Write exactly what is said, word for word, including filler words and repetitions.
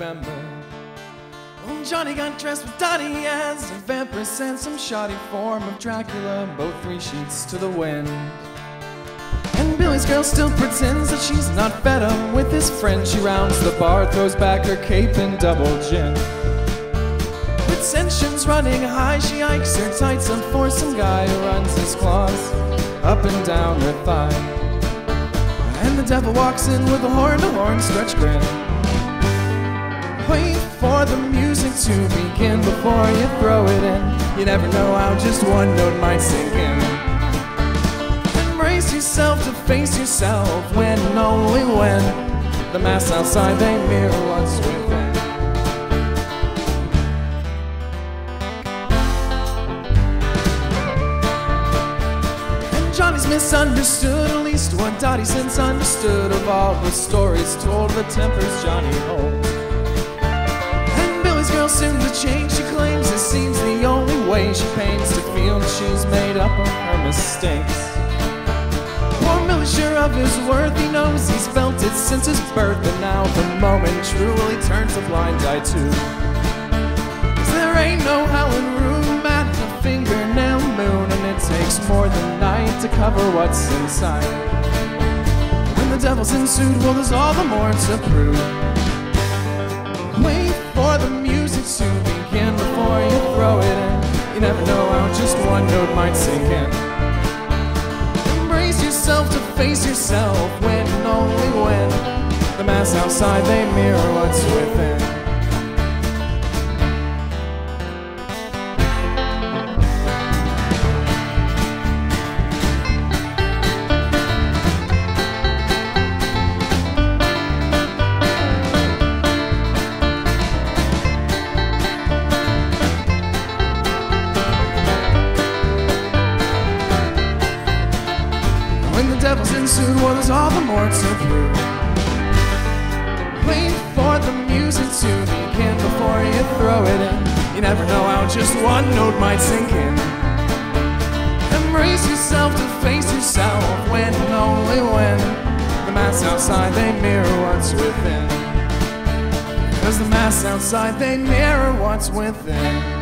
remember. Oh, Johnny got dressed with Donnie as a vampire and some shoddy form of Dracula, both three sheets to the wind. And Billy's girl still pretends that she's not fed up with his friend. She rounds the bar, throws back her cape and double gin. With tensions running high, she hikes her tights up for some guy who runs his claws up and down her thigh. And the devil walks in with a horn-to-horn stretch grin. Wait for the music to begin before you throw it in. You never know how just one note might sink in. Embrace yourself to face yourself when and only when the masks outside they mirror what's within. And Johnny's misunderstood, at least what Dottie since understood of all the stories told, the tempers Johnny holds. Girl soon to change, she claims it seems the only way. She pains to feel that she's made up of her mistakes. Poor Millie's sure of his worth, he knows he's felt it since his birth. And now the moment truly turns a blind eye too. 'Cause there ain't no Howlin room at the fingernail moon, and it takes more than night to cover what's inside. When the devil's ensued, well, there's all the more to prove. Wait for the music to begin before you throw it in. You never know how just one note might sink in. Embrace yourself to face yourself when and only when the masks outside they mirror what's within. When the devil's ensued, well, there's all the more to prove. Wait for the music to begin before you throw it in. You never know how just one note might sink in. Embrace yourself to face yourself when and only when the masks outside they mirror what's within. 'Cause the masks outside they mirror what's within.